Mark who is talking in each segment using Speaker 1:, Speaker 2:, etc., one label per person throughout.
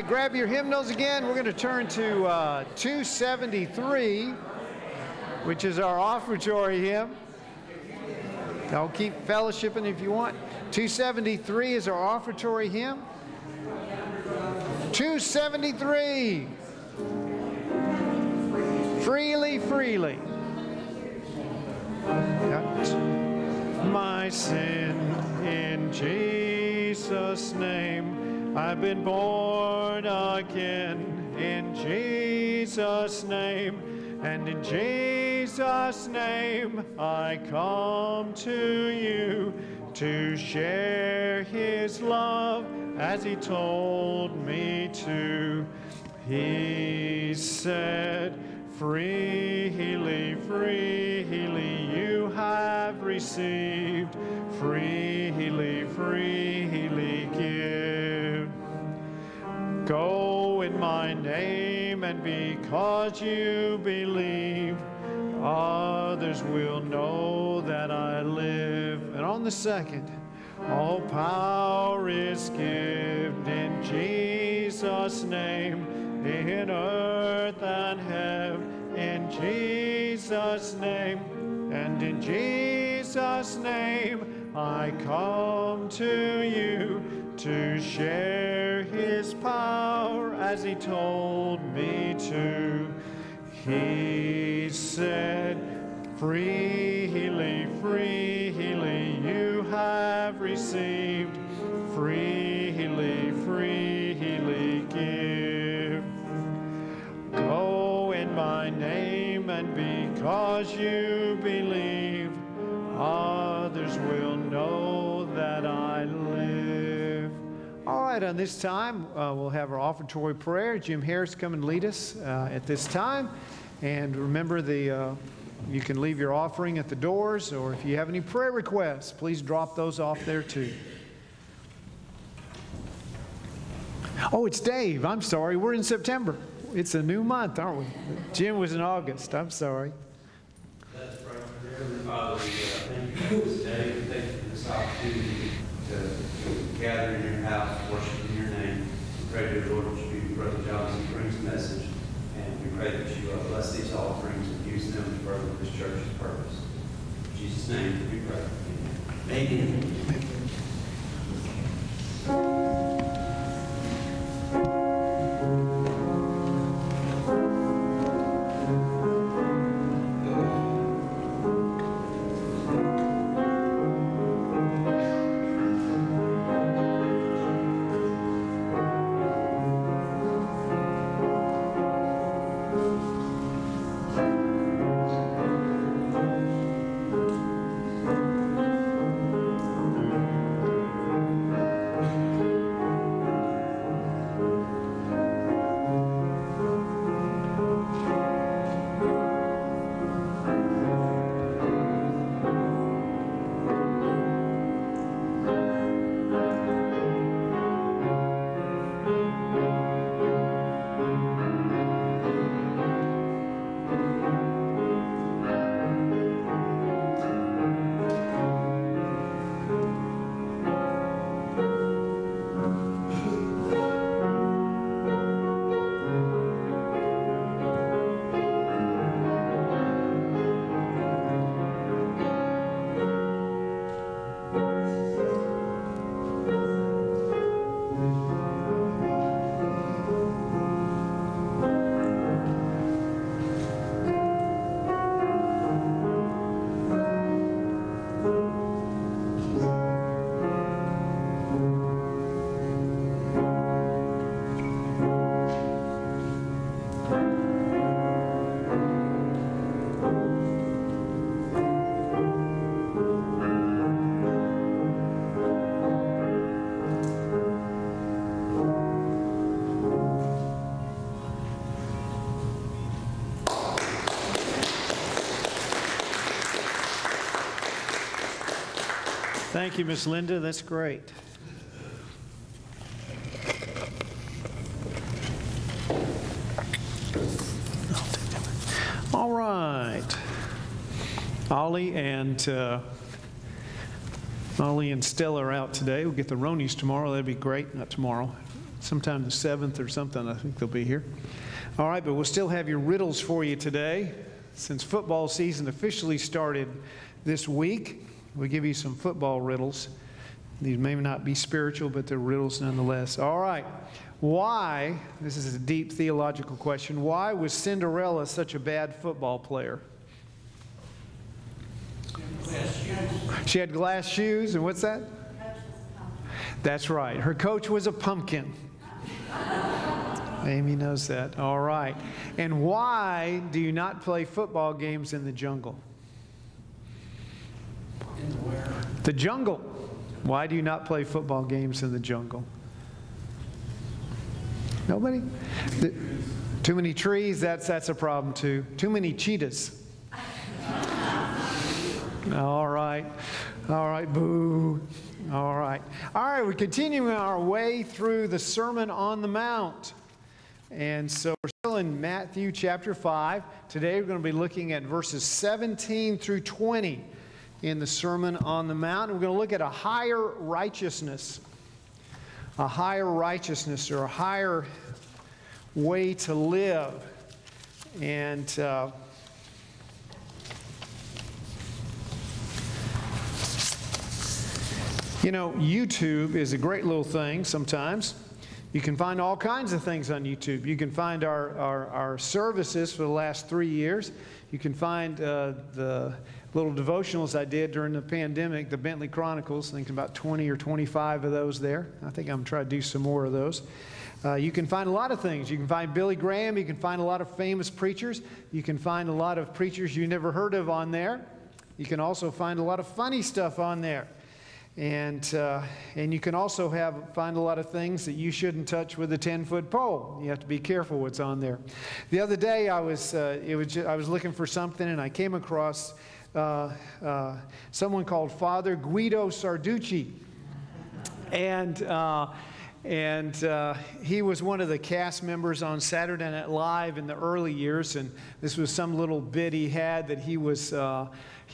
Speaker 1: right, grab your hymnals again. We're going to turn to 273, which is our offertory hymn. Y'all keep fellowshipping if you want. 273 is our offertory hymn. 273. Freely, freely. My sin in Jesus' name, I've been born again in Jesus' name, and in Jesus' name I come to you to share His love as He told me to. He said, freely, freely you have received, freely, freely give. Go in my name, and because you believe, others will know that I live. And on the second, all power is given in Jesus' name, in earth and heaven, in Jesus' name, and in Jesus' name I come to you to share His power as He told me to. He said, freely, freely you have received, freely, freely give. Go in my name, and because you believe, others will know that I live. All right, on this time, we'll have our offertory prayer. Jim Harris come and lead us at this time. And remember, you can leave your offering at the doors, or if you have any prayer requests, please drop those off there too. Oh, it's Dave. I'm sorry. We're in September. It's a new month, aren't we? Jim was in August. I'm sorry.
Speaker 2: Let's pray. Heavenly Father, we thank you for this day. We thank you for this opportunity to gather in your house, worship in your name. We pray, dear Lord, that you be Brother Johnson brings the message, and we pray that you bless these offerings and use them to further this church's purpose. In Jesus' name we pray. Amen. Amen.
Speaker 1: Thank you, Miss Linda. That's great. All right. Ollie and Stella are out today. We'll get the Ronies tomorrow. That'd be great. Not tomorrow. sometime the 7th or something, I think they'll be here. All right, but we'll still have your riddles for you today. Since football season officially started this week, we'll give you some football riddles. These may not be spiritual, but they're riddles nonetheless. All right. Why, this is a deep theological question, why was Cinderella such a bad football player? She had glass shoes, and what's that? That's right. Her coach was a pumpkin. Amy knows that. All right. And why do you not play football games in the jungle?
Speaker 2: In the where?
Speaker 1: The jungle. Why do you not play football games in the jungle? Nobody? Too many trees, that's a problem too. Too many cheetahs. All right. All right, boo. All right. All right, we're continuing our way through the Sermon on the Mount. And so we're still in Matthew chapter 5. Today we're going to be looking at verses 17 through 20 in the Sermon on the Mount. And we're going to look at a higher righteousness. A higher righteousness, or a higher way to live. And you know, YouTube is a great little thing sometimes. You can find all kinds of things on YouTube. You can find our services for the last 3 years. You can find the little devotionals I did during the pandemic, the Bentley Chronicles. I think about 20 or 25 of those there. I think I'm going to try to do some more of those. You can find a lot of things. You can find Billy Graham. You can find a lot of famous preachers. You can find a lot of preachers you never heard of on there. You can also find a lot of funny stuff on there. And you can also find a lot of things that you shouldn't touch with a 10-foot pole. You have to be careful what's on there. The other day I was looking for something, and I came across someone called Father Guido Sarducci, and he was one of the cast members on Saturday Night Live in the early years, and this was some little bit he had that he was on,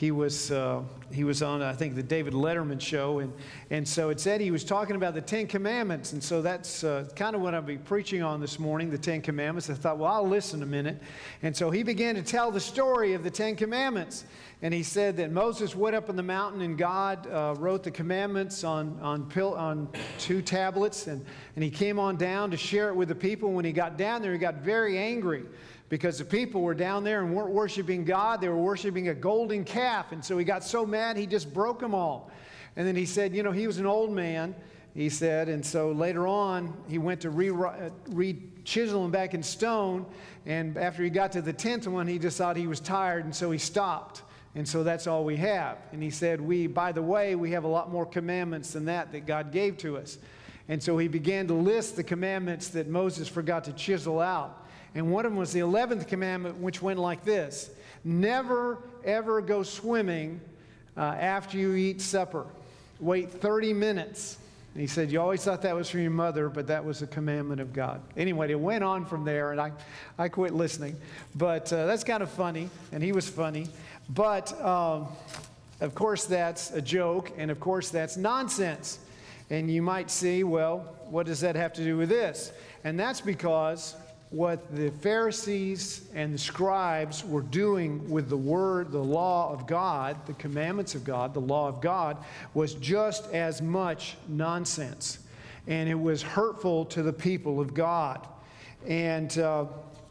Speaker 1: I think, the David Letterman show, and so it said he was talking about the Ten Commandments, and so that's kind of what I'll be preaching on this morning, the Ten Commandments. I thought, well, I'll listen a minute, and so he began to tell the story of the Ten Commandments, and he said that Moses went up on the mountain, and God wrote the commandments on 2 tablets, and he came on down to share it with the people. When he got down there, he got very angry, because the people were down there and weren't worshiping God. They were worshiping a golden calf. And so he got so mad, he just broke them all. And then he said, you know, he was an old man, he said, and so later on, he went to re-chisel them back in stone. And after he got to the 10th one, he just thought he was tired, and so he stopped. And so that's all we have. And he said, by the way, we have a lot more commandments than that God gave to us. And so he began to list the commandments that Moses forgot to chisel out. And one of them was the 11th commandment, which went like this: never, ever go swimming after you eat supper. Wait 30 minutes. And he said, you always thought that was from your mother, but that was a commandment of God. Anyway, it went on from there, and I quit listening. But that's kind of funny, and he was funny. But, of course, that's a joke, and, of course, that's nonsense. And you might see, well, what does that have to do with this? And that's because what the Pharisees and the scribes were doing with the word, the law of God, the commandments of God, the law of God, was just as much nonsense. And it was hurtful to the people of God. And so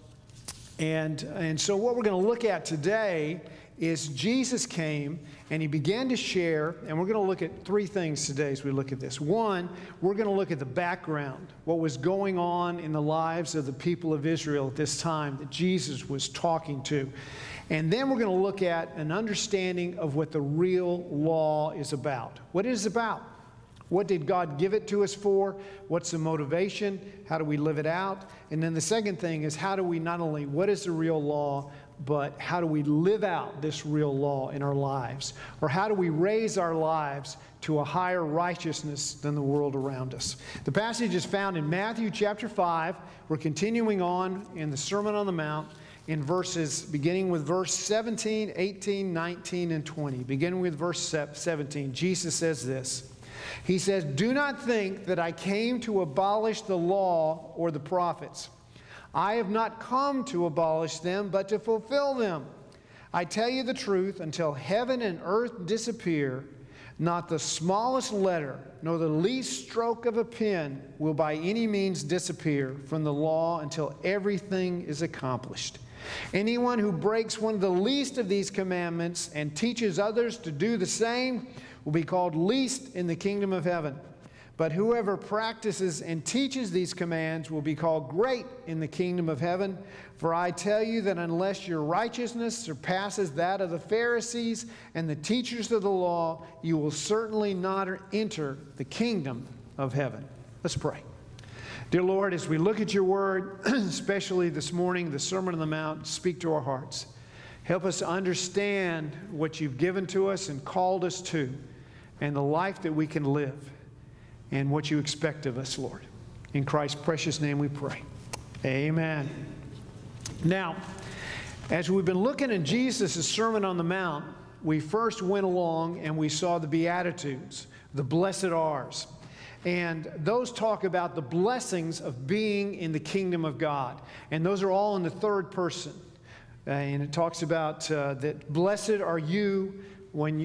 Speaker 1: what we're going to look at today is Jesus came and he began to share, and we're going to look at 3 things today as we look at this. One, we're going to look at the background, what was going on in the lives of the people of Israel at this time that Jesus was talking to. And then we're going to look at an understanding of what the real law is about. What it is about. What did God give it to us for? What's the motivation? How do we live it out? And then the second thing is, how do we not only, what is the real law, but how do we live out this real law in our lives? Or how do we raise our lives to a higher righteousness than the world around us? The passage is found in Matthew chapter 5. We're continuing on in the Sermon on the Mount in verses, beginning with verse 17, 18, 19, and 20. Beginning with verse 17, Jesus says this: He says, "Do not think that I came to abolish the law or the prophets. I have not come to abolish them, but to fulfill them. I tell you the truth, until heaven and earth disappear, not the smallest letter, nor the least stroke of a pen will by any means disappear from the law until everything is accomplished. Anyone who breaks one of the least of these commandments and teaches others to do the same will be called least in the kingdom of heaven. But whoever practices and teaches these commands will be called great in the kingdom of heaven. For I tell you that unless your righteousness surpasses that of the Pharisees and the teachers of the law, you will certainly not enter the kingdom of heaven." Let's pray. Dear Lord, as we look at your word, especially this morning, the Sermon on the Mount, speak to our hearts. Help us to understand what you've given to us and called us to, and the life that we can live, and what you expect of us, Lord. In Christ's precious name we pray. Amen. Now, as we've been looking at Jesus' Sermon on the Mount, we first went along and we saw the Beatitudes, the blessed are's. And those talk about the blessings of being in the kingdom of God. And those are all in the third person. And it talks about that blessed are you when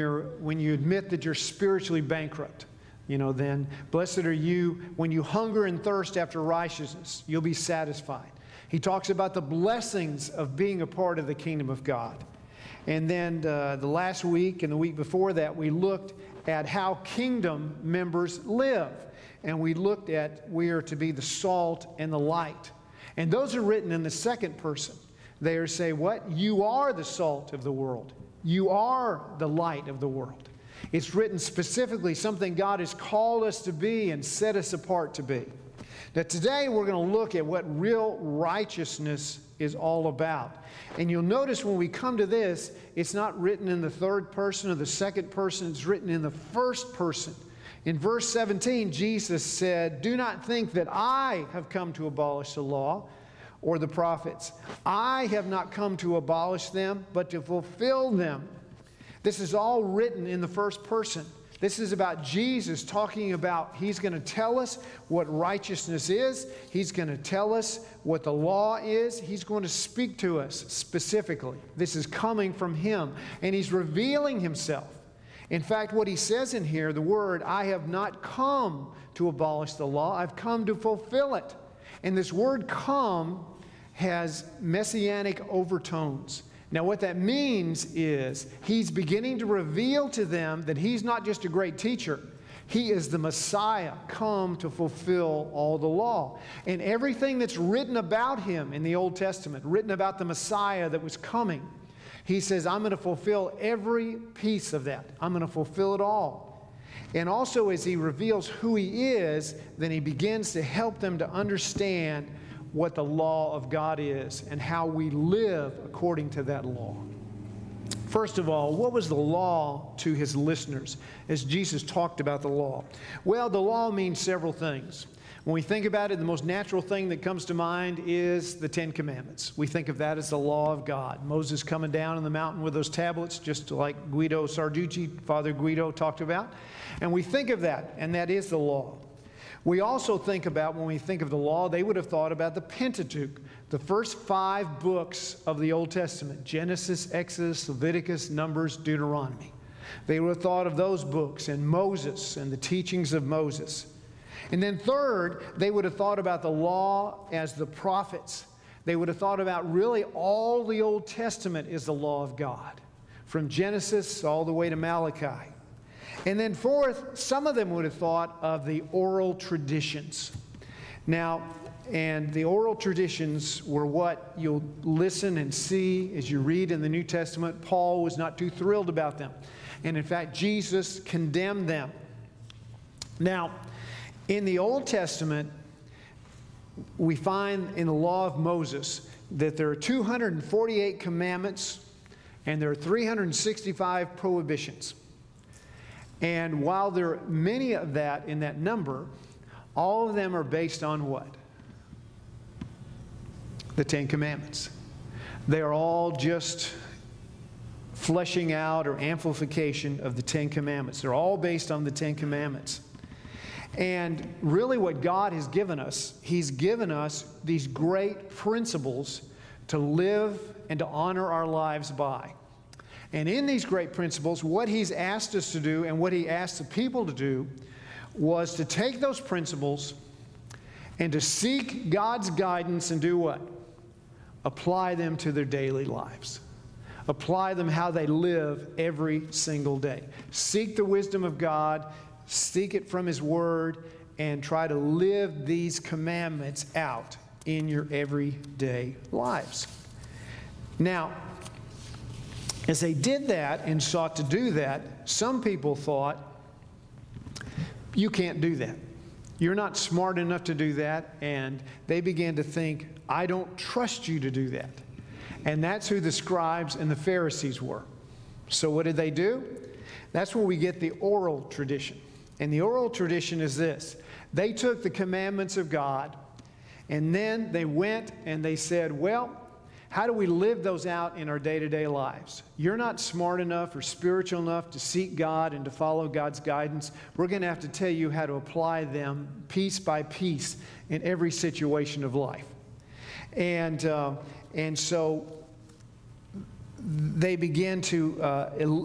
Speaker 1: you admit that you're spiritually bankrupt. Then blessed are you when you hunger and thirst after righteousness. You'll be satisfied. He talks about the blessings of being a part of the kingdom of God. And then the last week and the week before that, we looked at how kingdom members live. And we looked at we are to be the salt and the light. And those are written in the second person. They are say, what? You are the salt of the world. You are the light of the world. It's written specifically something God has called us to be and set us apart to be. Now today we're going to look at what real righteousness is all about. And you'll notice when we come to this, it's not written in the third person or the second person. It's written in the first person. In verse 17, Jesus said, "Do not think that I have come to abolish the law or the prophets. I have not come to abolish them, but to fulfill them." This is all written in the first person. This is about Jesus talking about, he's going to tell us what righteousness is. He's going to tell us what the law is. He's going to speak to us specifically. This is coming from him. And he's revealing himself. In fact, what he says in here, the word, "I have not come to abolish the law. I've come to fulfill it." And this word "come" has messianic overtones. Now what that means is he's beginning to reveal to them that he's not just a great teacher. He is the Messiah come to fulfill all the law. And everything that's written about him in the Old Testament, written about the Messiah that was coming, he says, I'm going to fulfill every piece of that. I'm going to fulfill it all. And also as he reveals who he is, then he begins to help them to understand what the law of God is and how we live according to that law. First of all, what was the law to his listeners as Jesus talked about the law? Well, the law means several things. When we think about it, the most natural thing that comes to mind is the Ten Commandments. We think of that as the law of God. Moses coming down on the mountain with those tablets, just like Guido Sarducci, Father Guido, talked about. And we think of that, and that is the law. We also think about, when we think of the law, they would have thought about the Pentateuch, the first 5 books of the Old Testament, Genesis, Exodus, Leviticus, Numbers, Deuteronomy. They would have thought of those books and Moses and the teachings of Moses. And then third, they would have thought about the law as the prophets. They would have thought about really all the Old Testament is the law of God, from Genesis all the way to Malachi. And then fourth, some of them would have thought of the oral traditions. Now, and the oral traditions were what you'll listen and see as you read in the New Testament. Paul was not too thrilled about them. And in fact, Jesus condemned them. Now, in the Old Testament, we find in the law of Moses that there are 248 commandments and there are 365 prohibitions. And while there are many of that in that number, all of them are based on what? The Ten Commandments. They are all just fleshing out or amplification of the Ten Commandments. They're all based on the Ten Commandments. And really what God has given us, He's given us these great principles to live and to honor our lives by. And in these great principles, what He's asked us to do and what He asked the people to do was to take those principles and to seek God's guidance and do what? Apply them to their daily lives. Apply them how they live every single day. Seek the wisdom of God, seek it from His Word, and try to live these commandments out in your everyday lives. Now, as they did that and sought to do that, some people thought, you can't do that. You're not smart enough to do that. And they began to think, I don't trust you to do that. And that's who the scribes and the Pharisees were. So what did they do? That's where we get the oral tradition. And the oral tradition is this. They took the commandments of God, and then they went and they said, well, how do we live those out in our day-to-day lives? You're not smart enough or spiritual enough to seek God and to follow God's guidance. We're going to have to tell you how to apply them piece by piece in every situation of life. And so they began to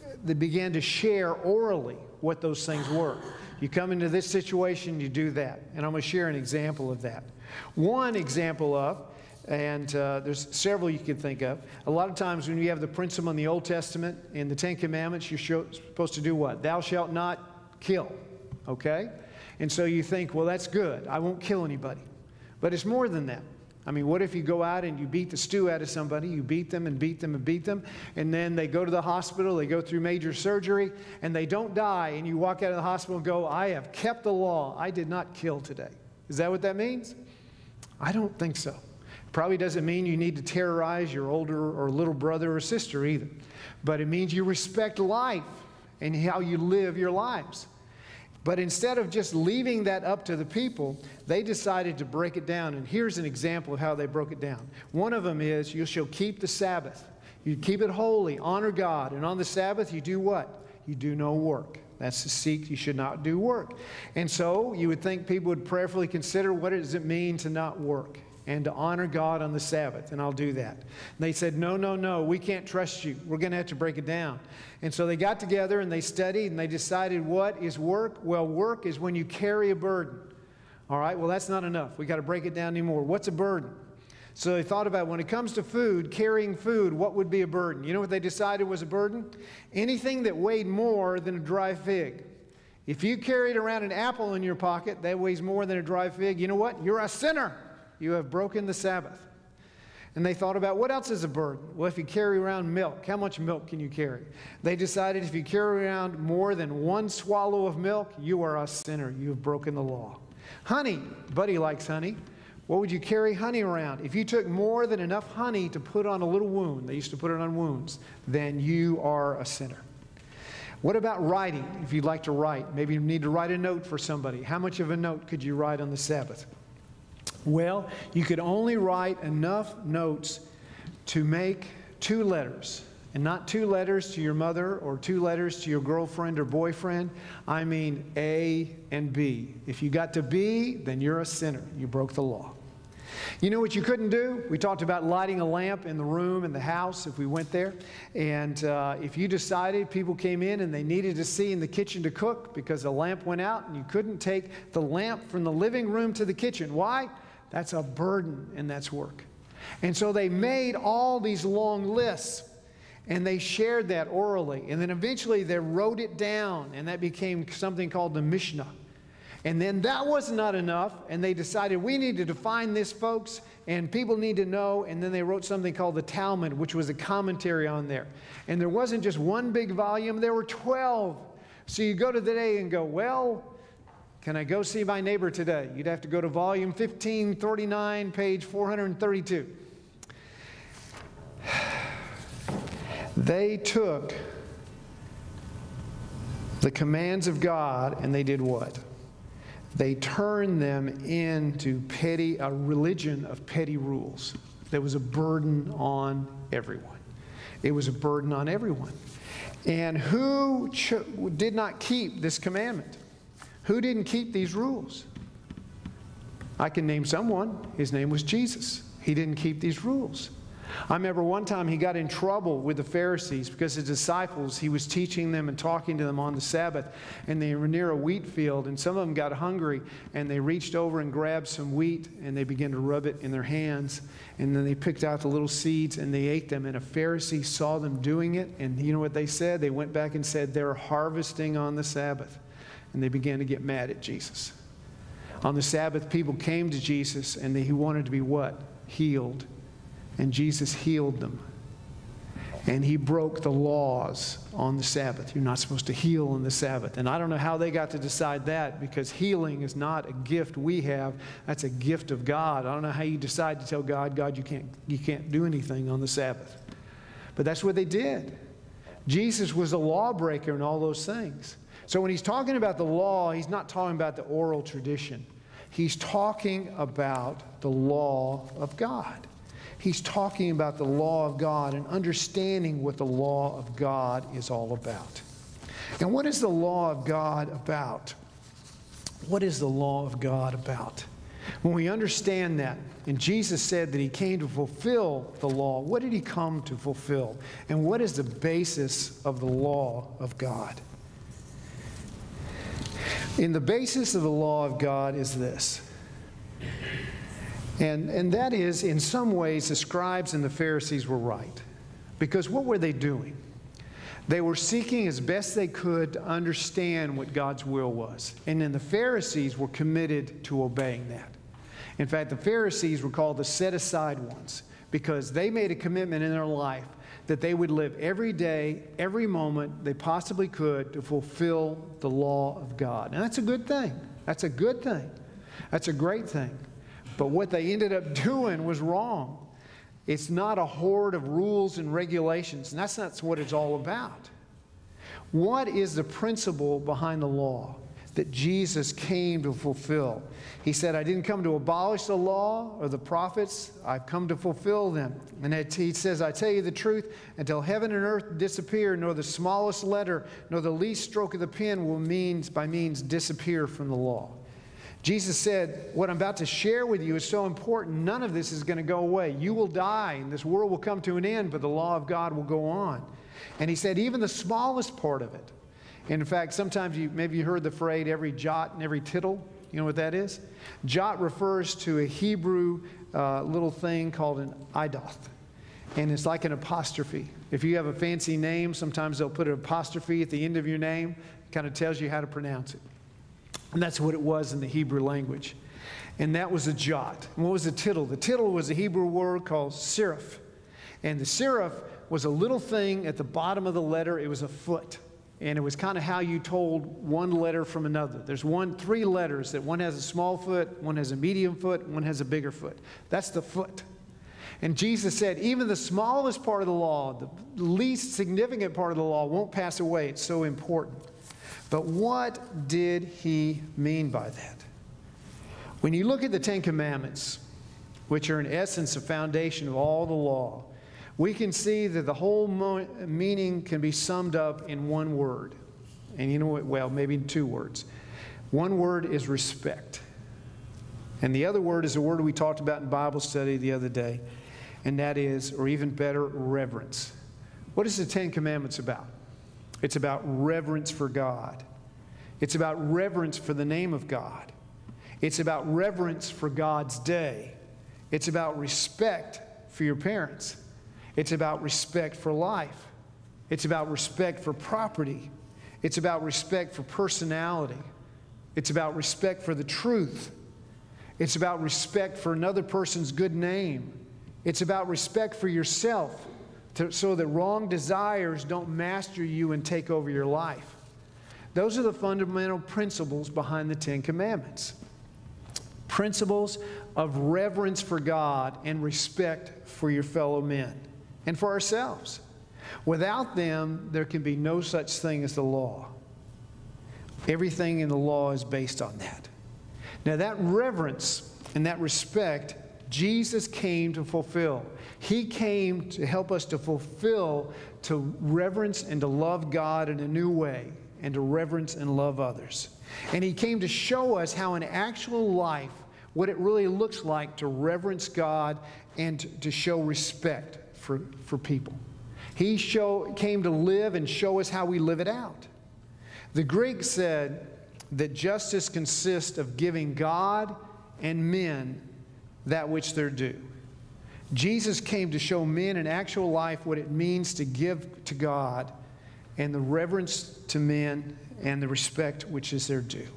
Speaker 1: share orally what those things were. You come into this situation, you do that. And I'm going to share an example of that. One example of, and there's several you can think of. A lot of times when you have the principle in the Old Testament, in the Ten Commandments, you're supposed to do what? Thou shalt not kill, okay? And so you think, well, that's good. I won't kill anybody. But it's more than that. I mean, what if you go out and you beat the stew out of somebody, you beat them and beat them and beat them, and then they go to the hospital, they go through major surgery, and they don't die, and you walk out of the hospital and go, I have kept the law. I did not kill today. Is that what that means? I don't think so. Probably doesn't mean you need to terrorize your older or little brother or sister either. But it means you respect life and how you live your lives. But instead of just leaving that up to the people, they decided to break it down. And here's an example of how they broke it down. One of them is, you shall keep the Sabbath. You keep it holy, honor God. And on the Sabbath, you do what? You do no work. That's to seek, you should not do work. And so you would think people would prayerfully consider, what does it mean to not work and to honor God on the Sabbath? And I'll do that. And they said, no, no, no, we can't trust you. We're going to have to break it down. And so they got together and they studied and they decided, what is work? Well, work is when you carry a burden. All right, well, that's not enough. We got to break it down anymore. What's a burden? So they thought about, when it comes to food, carrying food, what would be a burden? You know what they decided was a burden? Anything that weighed more than a dry fig. If you carried around an apple in your pocket that weighs more than a dry fig, you know what? You're a sinner. You have broken the Sabbath. And they thought about, what else is a burden? Well, if you carry around milk, how much milk can you carry? They decided if you carry around more than one swallow of milk, you are a sinner. You have broken the law. Honey, Buddy likes honey. What would you carry honey around? If you took more than enough honey to put on a little wound, they used to put it on wounds, then you are a sinner. What about writing? If you'd like to write, maybe you need to write a note for somebody. How much of a note could you write on the Sabbath? Well, you could only write enough notes to make 2 letters. And not 2 letters to your mother or 2 letters to your girlfriend or boyfriend. I mean A and B. If you got to B, then you're a sinner. You broke the law. You know what you couldn't do? We talked about lighting a lamp in the room, in the house, if we went there. And if you decided, people came in and they needed to see in the kitchen to cook because the lamp went out, and you couldn't take the lamp from the living room to the kitchen. Why? That's a burden, and that's work. And so they made all these long lists, and they shared that orally. And then eventually they wrote it down, and that became something called the Mishnah. And then that was not enough, and they decided we need to define this, folks, and people need to know. And then they wrote something called the Talmud, which was a commentary on there. And there wasn't just one big volume, there were 12. So you go to the day and go, well, can I go see my neighbor today? You'd have to go to volume 1539, page 432. They took the commands of God and they did what? They turned them into a religion of petty rules. There was a burden on everyone. It was a burden on everyone. And who did not keep this commandment? Who didn't keep these rules? I can name someone. His name was Jesus. He didn't keep these rules. I remember one time he got in trouble with the Pharisees because his disciples, he was teaching them and talking to them on the Sabbath, and they were near a wheat field, and some of them got hungry, and they reached over and grabbed some wheat, and they began to rub it in their hands, and then they picked out the little seeds, and they ate them, and a Pharisee saw them doing it, and you know what they said? They went back and said, they're harvesting on the Sabbath, and they began to get mad at Jesus. On the Sabbath, people came to Jesus, and he wanted to be what? Healed. And Jesus healed them. And he broke the laws on the Sabbath. You're not supposed to heal on the Sabbath. And I don't know how they got to decide that, because healing is not a gift we have. That's a gift of God. I don't know how you decide to tell God, God, you can't do anything on the Sabbath. But that's what they did. Jesus was a lawbreaker and all those things. So when he's talking about the law, he's not talking about the oral tradition. He's talking about the law of God. He's talking about the law of God and understanding what the law of God is all about. And what is the law of God about? What is the law of God about? When we understand that, and Jesus said that he came to fulfill the law, what did he come to fulfill? And what is the basis of the law of God? In the basis of the law of God is this. And that is, in some ways, the scribes and the Pharisees were right. Because what were they doing? They were seeking as best they could to understand what God's will was. And then the Pharisees were committed to obeying that. In fact, the Pharisees were called the set-aside ones, because they made a commitment in their life that they would live every day, every moment they possibly could to fulfill the law of God. And that's a good thing. That's a good thing. That's a great thing. But what they ended up doing was wrong. It's not a horde of rules and regulations, and that's not what it's all about. What is the principle behind the law that Jesus came to fulfill? He said, I didn't come to abolish the law or the prophets. I've come to fulfill them. And he says, I tell you the truth, until heaven and earth disappear, nor the smallest letter, nor the least stroke of the pen will by means disappear from the law. Jesus said, what I'm about to share with you is so important, none of this is going to go away. You will die, and this world will come to an end, but the law of God will go on. And he said, even the smallest part of it. And in fact, sometimes maybe you heard the phrase, every jot and every tittle. You know what that is? Jot refers to a Hebrew little thing called an idoth. And it's like an apostrophe. If you have a fancy name, sometimes they'll put an apostrophe at the end of your name. It kind of tells you how to pronounce it. And that's what it was in the Hebrew language. And that was a jot. And what was the tittle? The tittle was a Hebrew word called serif. And the serif was a little thing at the bottom of the letter. It was a foot. And it was kind of how you told one letter from another. There's three letters, that one has a small foot, one has a medium foot, one has a bigger foot. That's the foot. And Jesus said, even the smallest part of the law, the least significant part of the law won't pass away. It's so important. But what did he mean by that? When you look at the Ten Commandments, which are in essence a foundation of all the law, we can see that the whole meaning can be summed up in one word. And you know what? Well, maybe in two words. One word is respect. And the other word is a word we talked about in Bible study the other day. And that is, or even better, reverence. What is the Ten Commandments about? It's about reverence for God. It's about reverence for the name of God. It's about reverence for God's day. It's about respect for your parents. It's about respect for life. It's about respect for property. It's about respect for personality. It's about respect for the truth. It's about respect for another person's good name. It's about respect for yourself, so that wrong desires don't master you and take over your life. Those are the fundamental principles behind the Ten Commandments. Principles of reverence for God and respect for your fellow men and for ourselves. Without them, there can be no such thing as the law. Everything in the law is based on that. Now, that reverence and that respect Jesus came to fulfill. He came to help us to fulfill, to reverence and to love God in a new way, and to reverence and love others. And He came to show us how in actual life, what it really looks like to reverence God and to show respect for people. He came to live and show us how we live it out. The Greek said that justice consists of giving God and men that which they're due. Jesus came to show men in actual life what it means to give to God and the reverence to men and the respect which is their due.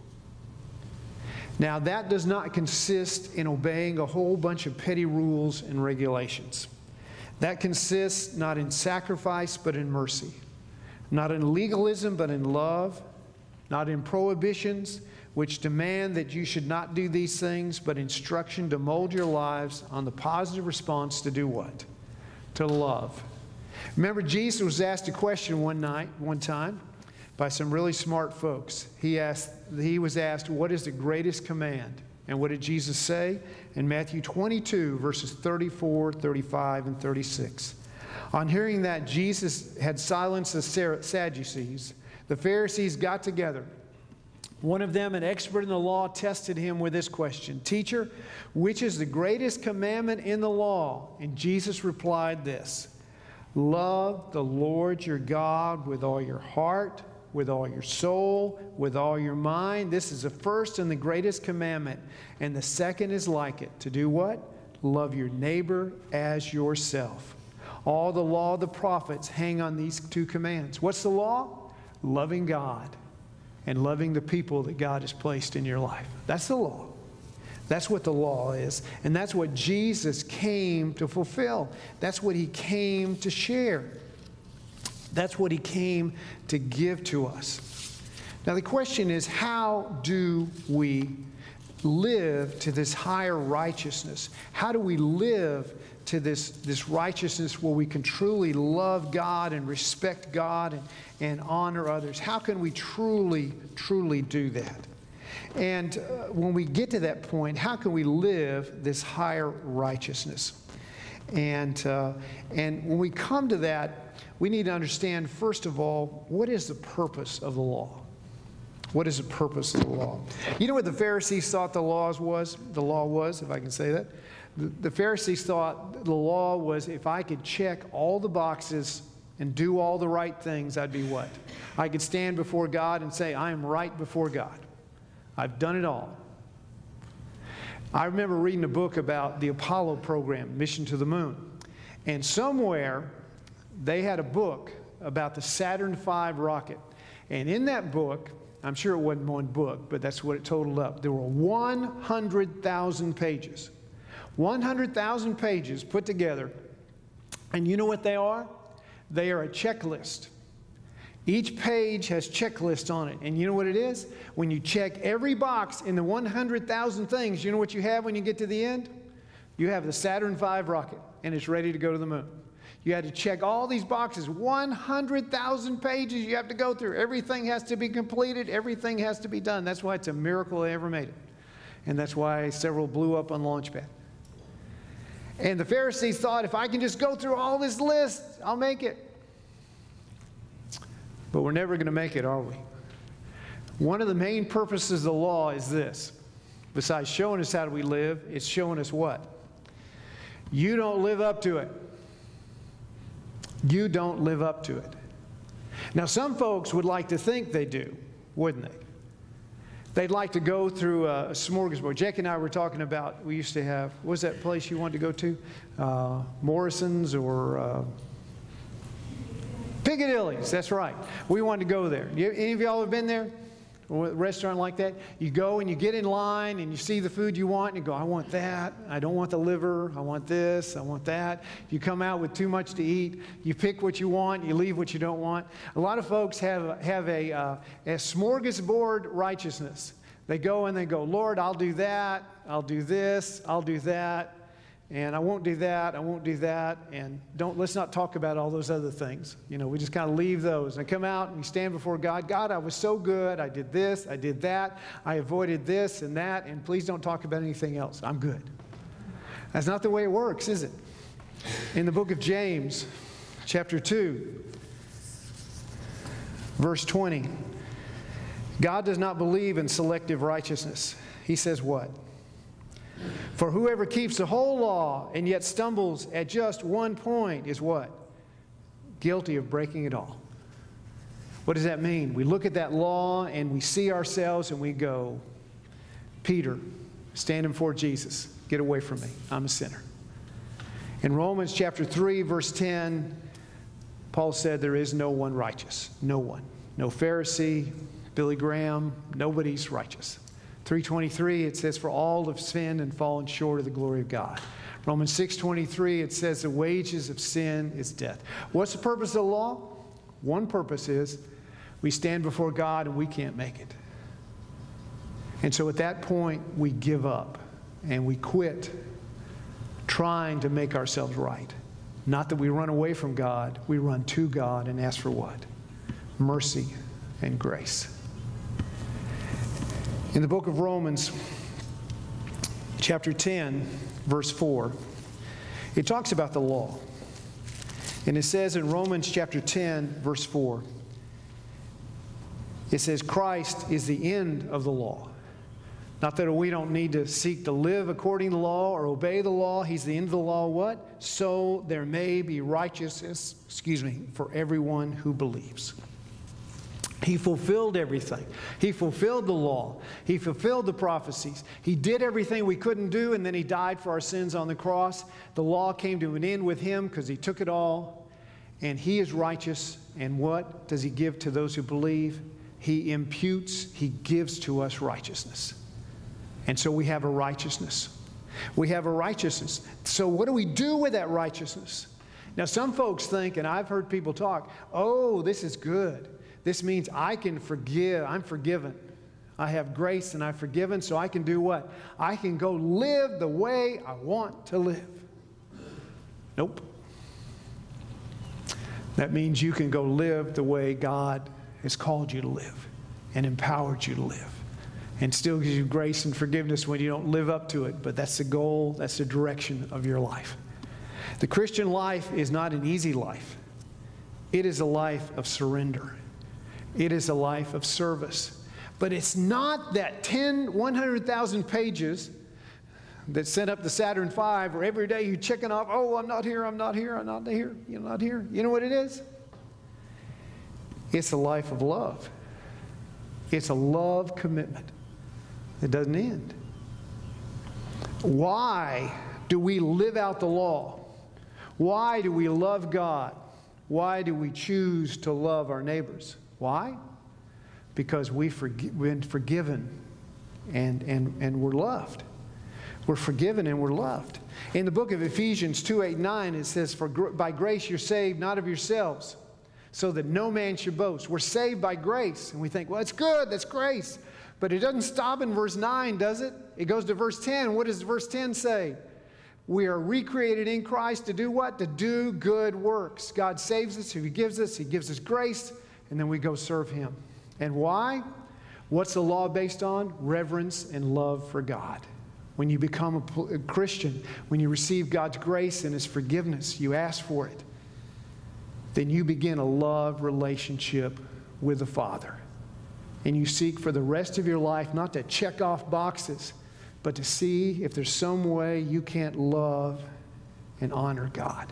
Speaker 1: Now, that does not consist in obeying a whole bunch of petty rules and regulations. That consists not in sacrifice, but in mercy. Not in legalism, but in love. Not in prohibitions, which demand that you should not do these things, but instruction to mold your lives on the positive response to do what? To love. Remember, Jesus was asked a question one time, by some really smart folks. He was asked, what is the greatest command? And what did Jesus say? In Matthew 22, verses 34, 35, and 36. On hearing that, Jesus had silenced the Sadducees. The Pharisees got together. One of them, an expert in the law, tested him with this question, Teacher, which is the greatest commandment in the law? And Jesus replied this, Love the Lord your God with all your heart, with all your soul, with all your mind. This is the first and the greatest commandment. And the second is like it. To do what? Love your neighbor as yourself. All the law of the prophets hang on these two commands. What's the law? Loving God and loving the people that God has placed in your life. That's the law. That's what the law is. And that's what Jesus came to fulfill. That's what He came to share. That's what He came to give to us. Now the question is, how do we live to this higher righteousness? How do we live to this righteousness where we can truly love God and respect God and honor others? How can we truly, truly do that? And when we get to that point, how can we live this higher righteousness? And when we come to that, we need to understand, first of all, what is the purpose of the law? What is the purpose of the law? You know what the Pharisees thought the law was, if I can say that? The Pharisees thought the law was, if I could check all the boxes and do all the right things, I'd be what? I could stand before God and say, I am right before God. I've done it all. I remember reading a book about the Apollo program, Mission to the Moon. And somewhere, they had a book about the Saturn V rocket. And in that book, I'm sure it wasn't one book, but that's what it totaled up. There were 100,000 pages. 100,000 pages put together. And you know what they are? They are a checklist. Each page has checklist on it. And you know what it is? When you check every box in the 100,000 things, you know what you have when you get to the end? You have the Saturn V rocket, and it's ready to go to the moon. You had to check all these boxes, 100,000 pages you have to go through. Everything has to be completed. Everything has to be done. That's why it's a miracle they ever made it. And that's why several blew up on Launchpad. And the Pharisees thought, if I can just go through all this list, I'll make it. But we're never going to make it, are we? One of the main purposes of the law is this. Besides showing us how we live, it's showing us what? You don't live up to it. You don't live up to it. Now, some folks would like to think they do, wouldn't they? They'd like to go through a smorgasbord. Jack and I were talking about, we used to have, what was that place you wanted to go to? Morrison's or Piccadilly's, that's right. We wanted to go there. Any of y'all have been there? A restaurant like that? You go and you get in line and you see the food you want and you go, I want that. I don't want the liver. I want this. I want that. You come out with too much to eat. You pick what you want. You leave what you don't want. A lot of folks have a smorgasbord righteousness. They go and they go, Lord, I'll do that. I'll do this. I'll do that. And I won't do that, I won't do that, and let's not talk about all those other things. You know, we just kind of leave those. And I come out and you stand before God. God, I was so good. I did this, I did that. I avoided this and that, and please don't talk about anything else. I'm good. That's not the way it works, is it? In the book of James, chapter 2, verse 20, God does not believe in selective righteousness. He says what? For whoever keeps the whole law and yet stumbles at just one point is what? Guilty of breaking it all. What does that mean? We look at that law and we see ourselves and we go, Peter, standing before Jesus, get away from me. I'm a sinner. In Romans chapter 3, verse 10, Paul said there is no one righteous. No one. No Pharisee, Billy Graham, nobody's righteous. 3:23, it says, for all have sinned and fallen short of the glory of God. Romans 6:23, it says the wages of sin is death. What's the purpose of the law? One purpose is we stand before God and we can't make it. And so at that point, we give up and we quit trying to make ourselves right. Not that we run away from God, we run to God and ask for what? Mercy and grace. In the book of Romans, chapter 10, verse 4, it talks about the law. And it says in Romans chapter 10, verse 4, it says, Christ is the end of the law. Not that we don't need to seek to live according to the law or obey the law. He's the end of the law, what? So there may be righteousness, for everyone who believes. He fulfilled everything. He fulfilled the law. He fulfilled the prophecies. He did everything we couldn't do, and then He died for our sins on the cross. The law came to an end with Him because He took it all, and He is righteous. And what does He give to those who believe? He imputes, He gives to us righteousness. And so we have a righteousness. We have a righteousness. So what do we do with that righteousness? Now some folks think, and I've heard people talk, oh, this is good. This means I can forgive. I'm forgiven. I have grace and I'm forgiven, so I can do what? I can go live the way I want to live. Nope. That means you can go live the way God has called you to live and empowered you to live, and still gives you grace and forgiveness when you don't live up to it. But that's the goal, that's the direction of your life. The Christian life is not an easy life. It is a life of surrender. It is a life of service. But it's not that 100,000 pages that sent up the Saturn V where every day you're checking off, oh, I'm not here, I'm not here, I'm not here, you're not here. You know what it is? It's a life of love. It's a love commitment. It doesn't end. Why do we live out the law? Why do we love God? Why do we choose to love our neighbors? Why? Because we've been forgiven and we're loved. We're forgiven and we're loved. In the book of Ephesians 2:8-9, it says, "For by grace you're saved, not of yourselves, so that no man should boast." We're saved by grace. And we think, well, it's good, that's grace. But it doesn't stop in verse 9, does it? It goes to verse 10. What does verse 10 say? We are recreated in Christ to do what? To do good works. God saves us, He gives us grace, and then we go serve Him. And why? What's the law based on? Reverence and love for God. When you become a Christian, when you receive God's grace and His forgiveness, you ask for it, then you begin a love relationship with the Father. And you seek for the rest of your life not to check off boxes, but to see if there's some way you can't love and honor God.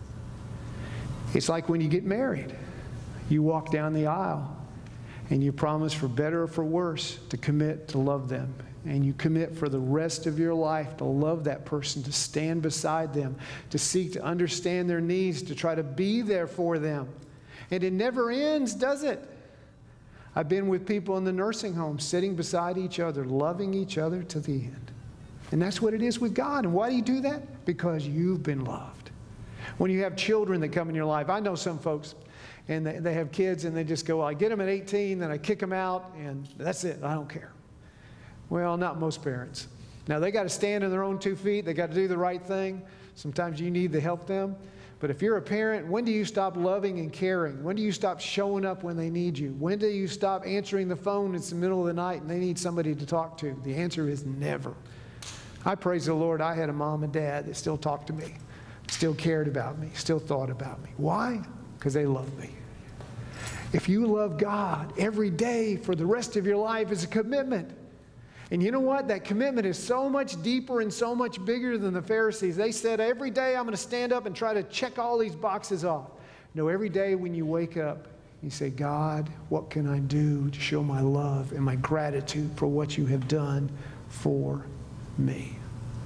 Speaker 1: It's like when you get married. You walk down the aisle and you promise for better or for worse to commit to love them. And you commit for the rest of your life to love that person, to stand beside them, to seek to understand their needs, to try to be there for them. And it never ends, does it? I've been with people in the nursing home, sitting beside each other, loving each other to the end. And that's what it is with God. And why do you do that? Because you've been loved. When you have children that come in your life, I know some folks, and they have kids, and they just go, well, I get them at 18, then I kick them out, and that's it, I don't care. Well, not most parents. Now, they got to stand on their own 2 feet. They got to do the right thing. Sometimes you need to help them. But if you're a parent, when do you stop loving and caring? When do you stop showing up when they need you? When do you stop answering the phone? It's the middle of the night and they need somebody to talk to? The answer is never.
Speaker 3: I praise the Lord I had a mom and dad that still talked to me, still cared about me, still thought about me. Why? Because they loved me. If you love God, every day for the rest of your life is a commitment. And you know what? That commitment is so much deeper and so much bigger than the Pharisees. They said, every day I'm going to stand up and try to check all these boxes off. No, every day when you wake up, you say, God, what can I do to show my love and my gratitude for what you have done for me?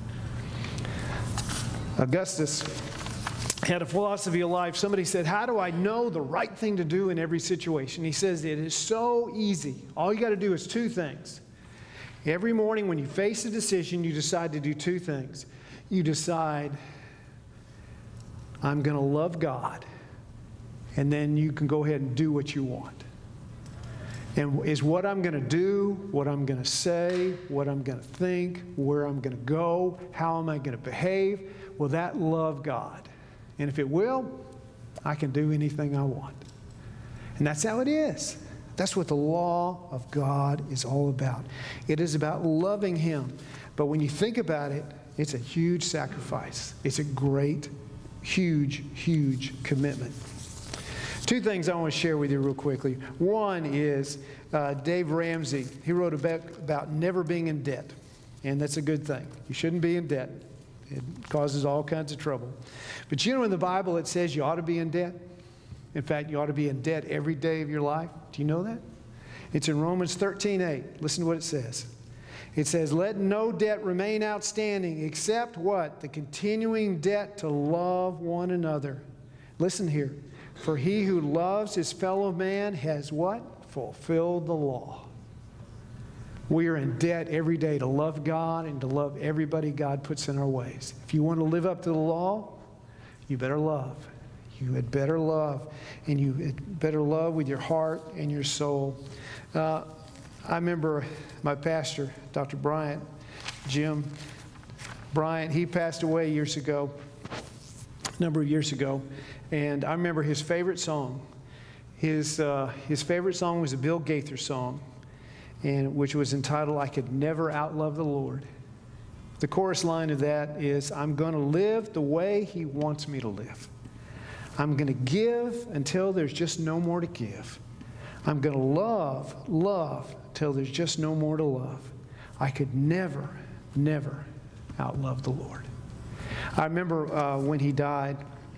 Speaker 3: Augustus had a philosophy of life. Somebody said, how do I know the right thing to do in every situation? He says, it is so easy. All you got to do is two things. Every morning when you face a decision, you decide to do two things. You decide, I'm going to love God. And then you can go ahead and do what you want. And is what I'm going to do, what I'm going to say, what I'm going to think, where I'm going to go, how am I going to behave, will that love God? And if it will, I can do anything I want. And that's how it is. That's what the law of God is all about. It is about loving Him. But when you think about it, it's a huge sacrifice. It's a great, huge, huge commitment. Two things I want to share with you real quickly. One is Dave Ramsey. He wrote a book about never being in debt. And that's a good thing. You shouldn't be in debt. It causes all kinds of trouble. But you know, in the Bible it says you ought to be in debt. In fact, you ought to be in debt every day of your life. Do you know that? It's in Romans 13:8. Listen to what it says. It says, let no debt remain outstanding except what? The continuing debt to love one another. Listen here. For he who loves his fellow man has what? Fulfilled the law. We are in debt every day to love God and to love everybody God puts in our ways. If you want to live up to the law, you better love. You had better love. And you had better love with your heart and your soul. I remember my pastor, Dr. Bryant, Jim Bryant, he passed away years ago, a number of years ago. And I remember his favorite song. His favorite song was a Bill Gaither song, which was entitled, I Could Never Outlove the Lord. The chorus line of that is, I'm going to live the way He wants me to live. I'm going to give until there's just no more to give. I'm going to love till there's just no more to love. I could never, never outlove the Lord. I remember when he died.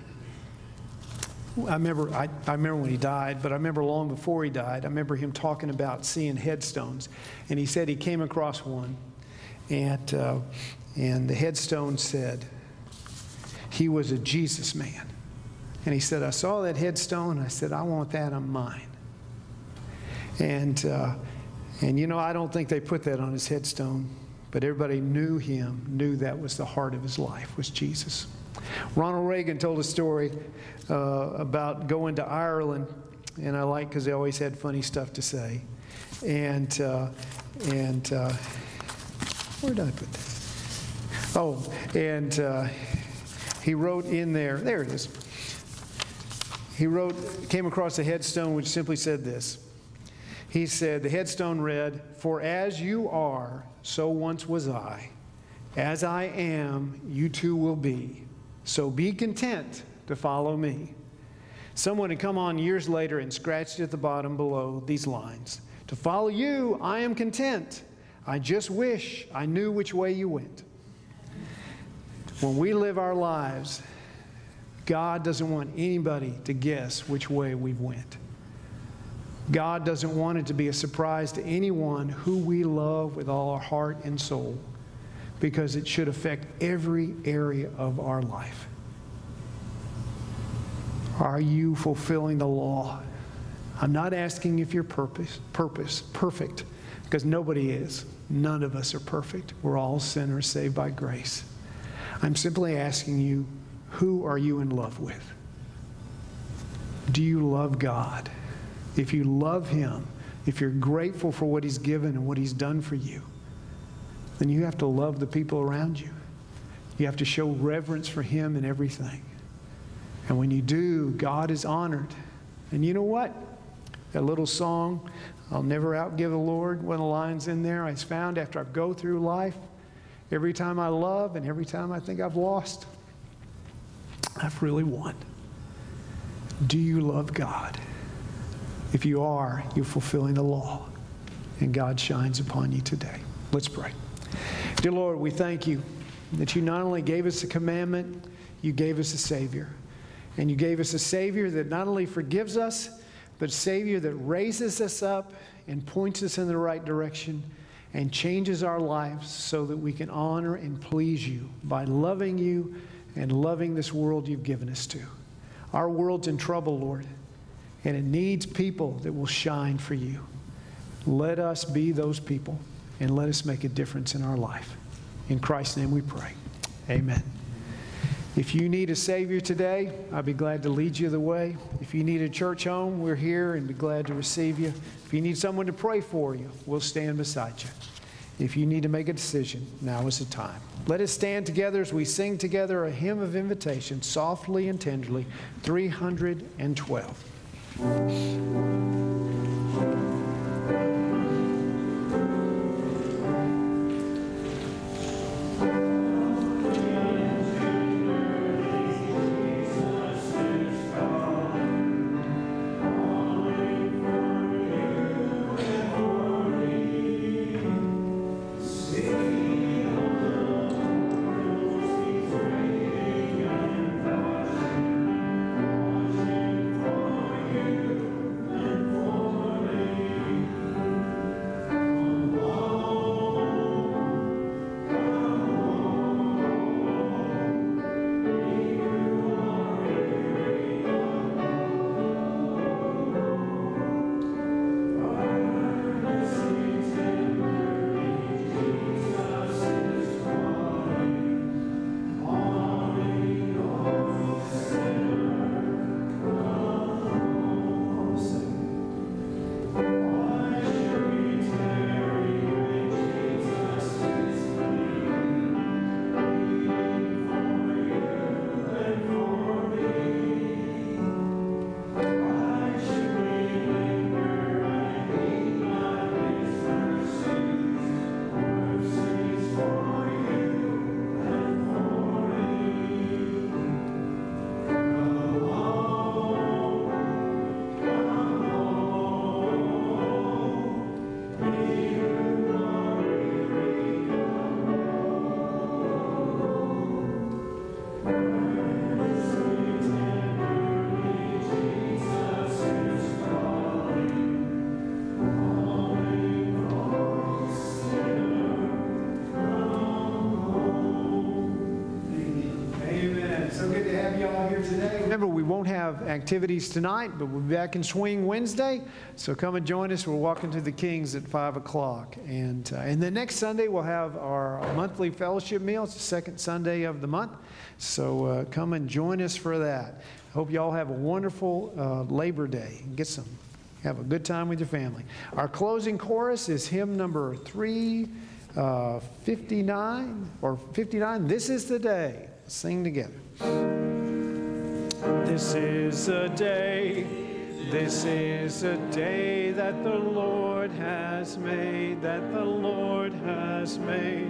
Speaker 3: I remember when he died, but I remember long before he died, I remember him talking about seeing headstones. And he said he came across one, and the headstone said, he was a Jesus man. And he said, I saw that headstone, and I said, I want that on mine. And you know, I don't think they put that on his headstone, but everybody knew him, knew that was the heart of his life, was Jesus. Ronald Reagan told a story about going to Ireland, and I like because they always had funny stuff to say. And where did I put that? Oh, and he wrote in there it is. He came across a headstone which simply said this. He said, the headstone read, for as you are, so once was I. As I am, you too will be. So be content to follow me. Someone had come on years later and scratched at the bottom below these lines. To follow you, I am content. I just wish I knew which way you went. When we live our lives, God doesn't want anybody to guess which way we went. God doesn't want it to be a surprise to anyone who we love with all our heart and soul, because it should affect every area of our life. Are you fulfilling the law? I'm not asking if you're perfect, because nobody is. None of us are perfect. We're all sinners saved by grace. I'm simply asking you, who are you in love with? Do you love God? If you love Him, if you're grateful for what He's given and what He's done for you, then you have to love the people around you. You have to show reverence for Him in everything. And when you do, God is honored. And you know what? That little song, I'll never outgive the Lord, one of the lines in there I found after I go through life, Every time I love and every time I think I've lost, I've really won. Do you love God? If you are, you're fulfilling the law, and God shines upon you today. Let's pray. Dear Lord, we thank you that you not only gave us a commandment, you gave us a Savior. And you gave us a Savior that not only forgives us, but a Savior that raises us up and points us in the right direction and changes our lives so that we can honor and please you by loving you and loving this world you've given us to. Our world's in trouble, Lord, and it needs people that will shine for you. Let us be those people, and let us make a difference in our life. In Christ's name we pray. Amen. If you need a Savior today, I'd be glad to lead you the way. If you need a church home, we're here and be glad to receive you. If you need someone to pray for you, we'll stand beside you. If you need to make a decision, now is the time. Let us stand together as we sing together a hymn of invitation, softly and tenderly, 312. Remember, we won't have activities tonight, but we'll be back in swing Wednesday. So come and join us. We're walking to the Kings at 5 o'clock. And the next Sunday, we'll have our monthly fellowship meal. It's the second Sunday of the month. So come and join us for that. Hope you all have a wonderful Labor Day. Have a good time with your family. Our closing chorus is hymn number 359 or 59. This is the day. Let's sing together. This is a day that the Lord has made, that the Lord has made.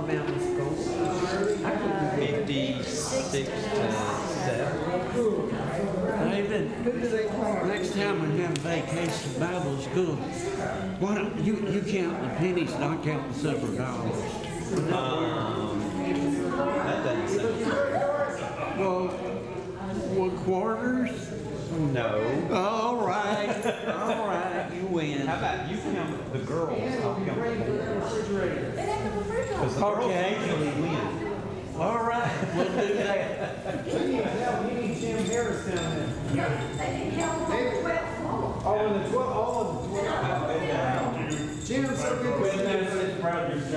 Speaker 4: Alabama school?
Speaker 5: 56 to 7.
Speaker 4: David, next time we have vacation Bible school, why don't you count the pennies and I'll count the silver dollars?
Speaker 5: That doesn't seem
Speaker 4: Well, quarters?
Speaker 5: No.
Speaker 4: All right, you win.
Speaker 5: How about you count the girls? I'll count the boys. Because the girls usually win.
Speaker 4: All right, we'll do that.
Speaker 3: Oh, and the 12, all of the 12. Jim, so good to see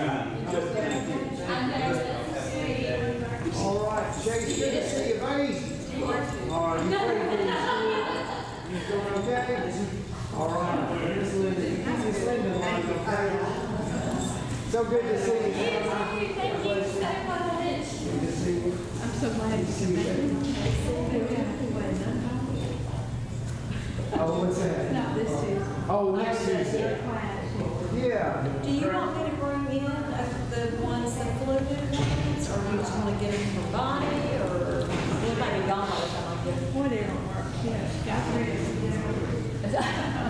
Speaker 3: you. All right, Chase, good to see you, buddy. All right, you ready for your school? You doing okay? All right, Miss Linda, Miss Linda, okay? So good to see you.
Speaker 6: Thank you so much.
Speaker 3: Good to see you.
Speaker 6: I'm so glad you came back.
Speaker 3: Oh, what's that?
Speaker 6: No, this is.
Speaker 3: Oh, next Tuesday. Yeah.
Speaker 7: Do you want me to bring in the ones that flew ones, or do you just want to get them from Bonnie, or we might be gone by the time I get them?
Speaker 6: Whatever works, yes, got rid of it.